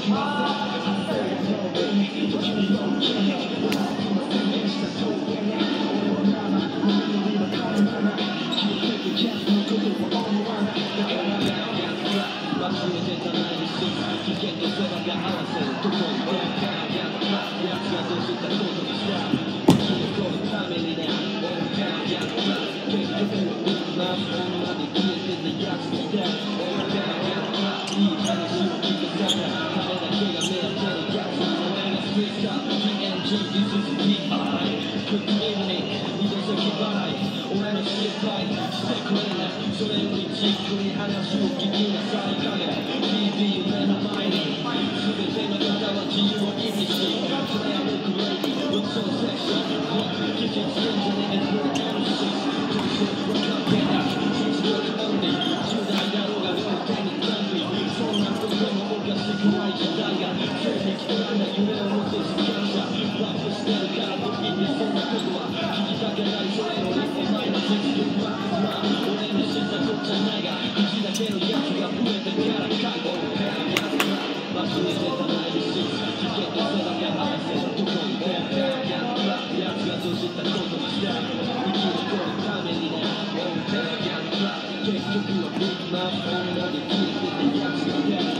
それよりじっくり話を聞きなさい影 TV 目の前に全ての方は自由を意味しそれは僕レディーそのセクション技術演者で SLC 人生分かってない一度にオンリー10代だろうが両手にザンビそんなこともおかしくない時代が正義となんだ夢を持つ時間がラップしてるから僕にそんなことは聞きたくないそれよりお前の実力は俺の知ったことじゃないが口だけのやつが増えてるからかい忘れてたないし危険と背中合わせたとこにやつがそうしたことにした生き残るためにね結局はみんな女で消えてたやつが